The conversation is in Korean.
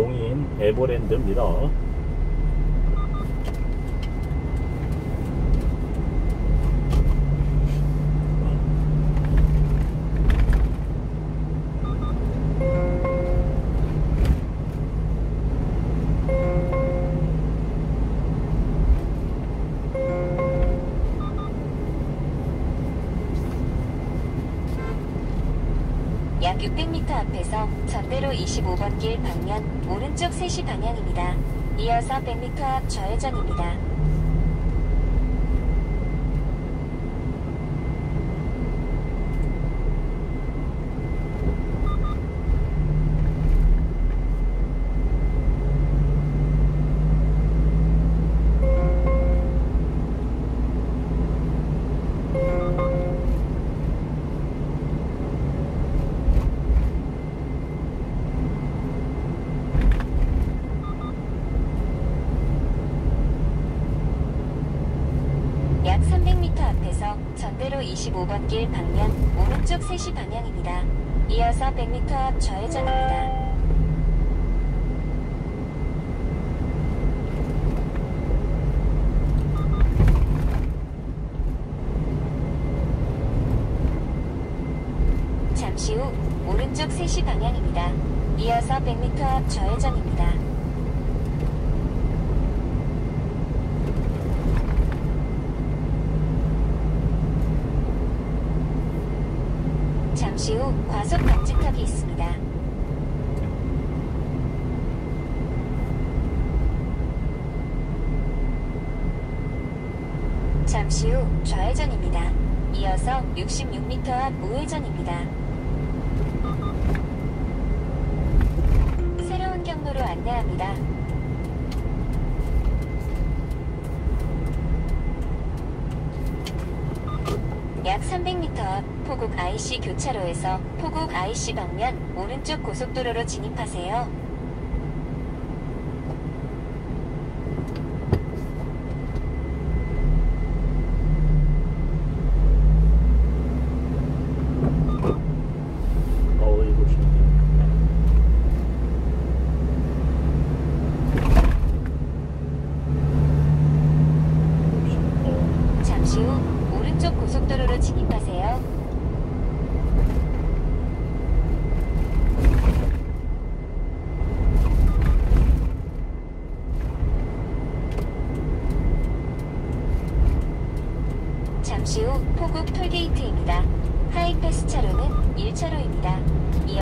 용인 에버랜드입니다. 약 600m 앞에서 전대로 25번 길 방면 오른쪽 3시 방향입니다. 이어서 100m 앞 좌회전입니다. 약 300m 앞에서 전대로 25번 길 방면 오른쪽 3시 방향입니다. 이어서 100m 앞 좌회전입니다. 잠시 후 오른쪽 3시 방향입니다. 이어서 100m 앞 좌회전입니다. 잠시 후 과속 방지턱이 있습니다. 잠시 후 좌회전입니다. 이어서 66m 앞 우회전입니다. 새로운 경로로 안내합니다. 약 300m 앞 포곡 IC 교차로에서 포곡 IC 방면 오른쪽 고속도로로 진입하세요. 잠시 후 오른쪽 고속도로로 진입하세요. 잠시 후 포곡 톨게이트입니다. 하이패스 차로는 1차로입니다.